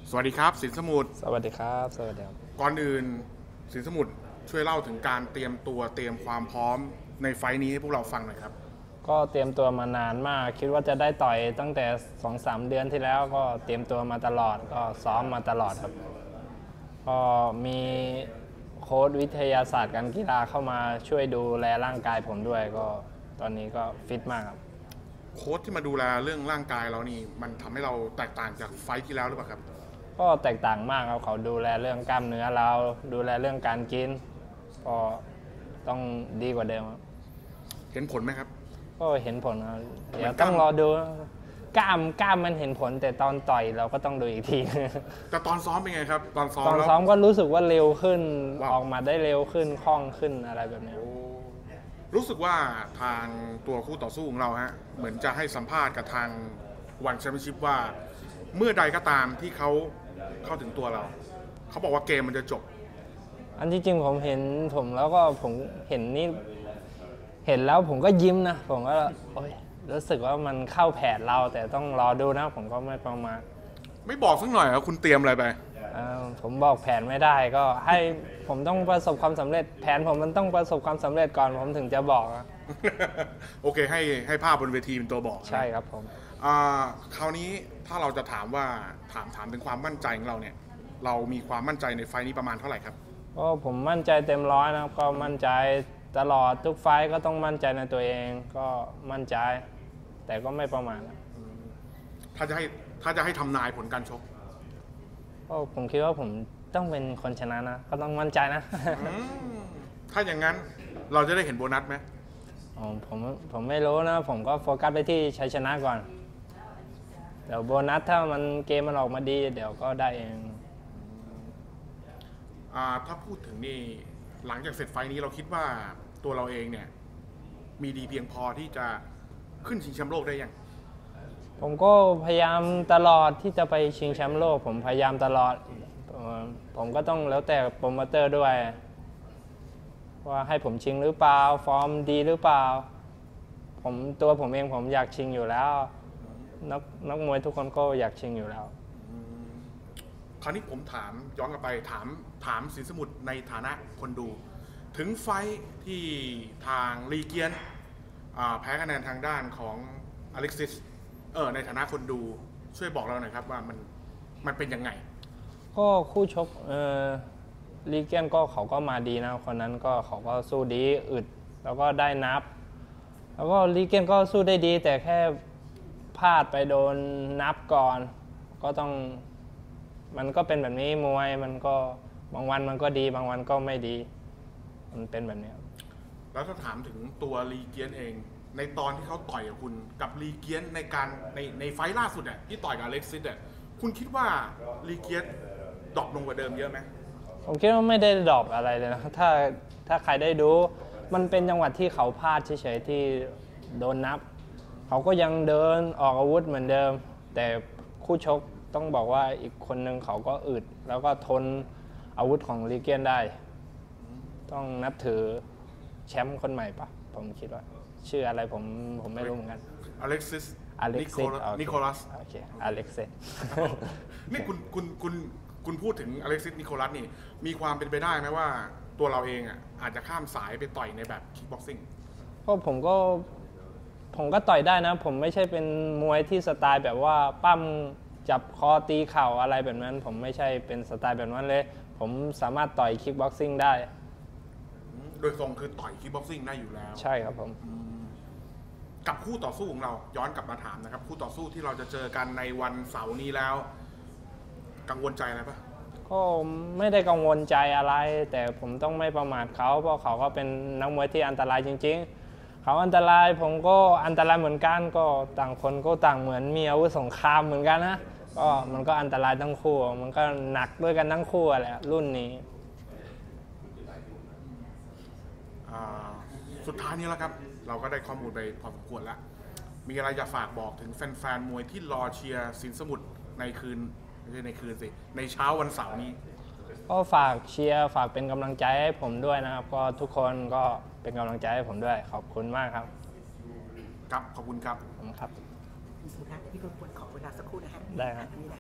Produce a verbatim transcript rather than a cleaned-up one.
สวัสดีครับสินสมุทรสวัสดีครับสวัสดีครับก่อนอื่นสินสมุทรช่วยเล่าถึงการเตรียมตัวเตรียมความพร้อมในไฟล์นี้ให้พวกเราฟังหน่อยครับก็เตรียมตัวมานานมากคิดว่าจะได้ต่อยตั้งแต่ สองสาม เดือนที่แล้วก็เตรียมตัวมาตลอดก็ซ้อมมาตลอดครับก็มีโค้ชวิทยาศาสตร์การกีฬาเข้ามาช่วยดูแลร่างกายผมด้วยก็ตอนนี้ก็ฟิตมากครับโค้ชที่มาดูแลเรื่องร่างกายเรานี่มันทำให้เราแตกต่างจากไฟล์ที่แล้วหรือเปล่าครับก็แตกต่างมากครับเขาดูแลเรื่องกล้ามเนื้อเราดูแลเรื่องการกินก็ต้องดีกว่าเดิมครับเห็นผลไหมครับก็เห็นผลครับเดี๋ยวต้องรอดูกล้ามกล้ามมันเห็นผลแต่ตอนต่อยเราก็ต้องดูอีกทีแต่ตอนซ้อมเป็นไงครับตอนซ้อมตอนซ้อมก็รู้สึกว่าเร็วขึ้นออกมาได้เร็วขึ้นคล่องขึ้นอะไรแบบนี้รู้สึกว่าทางตัวคู่ต่อสู้ของเราฮะเหมือนจะให้สัมภาษณ์กับทางวันแชมเปี้ยนชิพว่าเมื่อใดก็ตามที่เขาเข้าถึงตัวเราเขาบอกว่าเกมมันจะจบอันที่จริงผมเห็นผมแล้วก็ผมเห็นนี่เห็นแล้วผมก็ยิ้มนะผมก็โอ๊ยรู้สึกว่ามันเข้าแผนเราแต่ต้องรอดูนะผมก็ไม่ประมาทไม่บอกสักหน่อยว่าคุณเตรียมอะไรไปผมบอกแผนไม่ได้ก็ให้ผมต้องประสบความสำเร็จแผนผมมันต้องประสบความสำเร็จก่อนผมถึงจะบอกโอเคให้ให้ภาพบนเวทีเป็นตัวบอกใช่ครับผมคราวนี้ถ้าเราจะถามว่าถามถามถึงความมั่นใจของเราเนี่ยเรามีความมั่นใจในไฟล์นี้ประมาณเท่าไหร่ครับก็ผมมั่นใจเต็มร้อยนะครับก็มั่นใจตลอดทุกไฟล์ก็ต้องมั่นใจในตัวเองก็มั่นใจแต่ก็ไม่ประมาทถ้าจะให้ถ้าจะให้ทำนายผลการชกก็ผมคิดว่าผมต้องเป็นคนชนะนะก็ต้องมั่นใจนะถ้าอย่างนั้นเราจะได้เห็นโบนัสไหมอ๋อผมผมไม่รู้นะผมก็โฟกัสไปที่ชัยชนะก่อนเดี๋ยวโบนัสถ้ามันเกมมันออกมาดีเดี๋ยวก็ได้เองถ้าพูดถึงนี่หลังจากเสร็จไฟนี้เราคิดว่าตัวเราเองเนี่ยมีดีเพียงพอที่จะขึ้นชิงแชมป์โลกได้ยังผมก็พยายามตลอดที่จะไปชิงแชมป์โลกผมพยายามตลอดผมก็ต้องแล้วแต่โปรโมเตอร์ด้วยว่าให้ผมชิงหรือเปล่าฟอร์มดีหรือเปล่าผมตัวผมเองผมอยากชิงอยู่แล้วนักนักมวยทุกคนก็อยากชิงอยู่แล้วคราวนี้ผมถามย้อนกลับไปถามถามสินสมุทรในฐานะคนดูถึงไฟที่ทางลีเกียนแพ้คะแนนทางด้านของอเล็กซิสเออในฐานะคนดูช่วยบอกเราหน่อยครับว่ามันมันเป็นยังไงก็คู่ชกเออลีเกียนก็เขาก็มาดีนะคนนั้นก็เขาก็สู้ดีอึดแล้วก็ได้นับแล้วก็ลีเกียนก็สู้ได้ดีแต่แค่พลาดไปโดนนับก่อนก็ต้องมันก็เป็นแบบนี้มวยมันก็บางวันมันก็ดีบางวันก็ไม่ดีมันเป็นแบบนี้แล้วถ้าถามถึงตัวลีเกียนเองในตอนที่เขาต่อยกับคุณกับลีเกียนในการในในไฟล์ล่าสุดเนี่ยที่ต่อยกับอเล็กซิสเนี่ยคุณคิดว่าลีเกียนดรอปลงกว่าเดิมเยอะไหมผมคิดว่าไม่ได้ดรอปอะไรเลยนะถ้าถ้าใครได้ดูมันเป็นจังหวะที่เขาพลาดเฉยๆที่โดนนับเขาก็ยังเดินออกอาวุธเหมือนเดิมแต่คู่ชกต้องบอกว่าอีกคนนึงเขาก็อึดแล้วก็ทนอาวุธของลีเกียนได้ต้องนับถือแชมป์คนใหม่ปะผมคิดว่าชื่ออะไรผมผมไม่รู้เหมือนกันอเล็กซิสอเล็กซิสนิโคลัสโอเคอเล็กซิสนี่คุณคุณคุณคุณพูดถึงอเล็กซิสนิโคลัสนี่มีความเป็นไปได้ไหมว่าตัวเราเองอ่ะอาจจะข้ามสายไปต่อยในแบบคิกบ็อกซิ่งก็ผมก็ผมก็ต่อยได้นะผมไม่ใช่เป็นมวยที่สไตล์แบบว่าปั้มจับคอตีเข่าอะไรแบบนั้นผมไม่ใช่เป็นสไตล์แบบนั้นเลยผมสามารถต่อยคิกบ็อกซิ่งได้โดยทรงคือต่อยคิกบ็อกซิ่งได้อยู่แล้วใช่ครับผมกับคู่ต่อสู้ของเราย้อนกลับมาถามนะครับคู่ต่อสู้ที่เราจะเจอกันในวันเสาร์นี้แล้วกังวลใจอะไรปะก็ไม่ได้กังวลใจอะไรแต่ผมต้องไม่ประมาทเขาเพราะเขาก็เป็นนักมวยที่อันตรายจริงๆเขาอันตรายผมก็อันตรายเหมือนกันก็ต่างคนก็ต่างเหมือนมีอาวุธสงครามเหมือนกันนะก็มันก็อันตรายทั้งคู่มันก็หนักด้วยกันทั้งคู่แหละรุ่นนี้สุดท้ายนี้แล้วครับเราก็ได้ข้อมูลไปพอสมควรแล้วมีอะไรจะฝากบอกถึงแฟนๆมวยที่รอเชียร์สินสมุทรในคืนไม่ใช่ในคืนสิในเช้าวันเสาร์นี้ก็ฝากเชียร์ฝากเป็นกำลังใจให้ผมด้วยนะครับก็ทุกคนก็เป็นกำลังใจให้ผมด้วยขอบคุณมากครับครับขอบคุณครับผมครับพี่สุนัขพี่รบกวนขอเวลาสักครู่นะฮะได้ครับ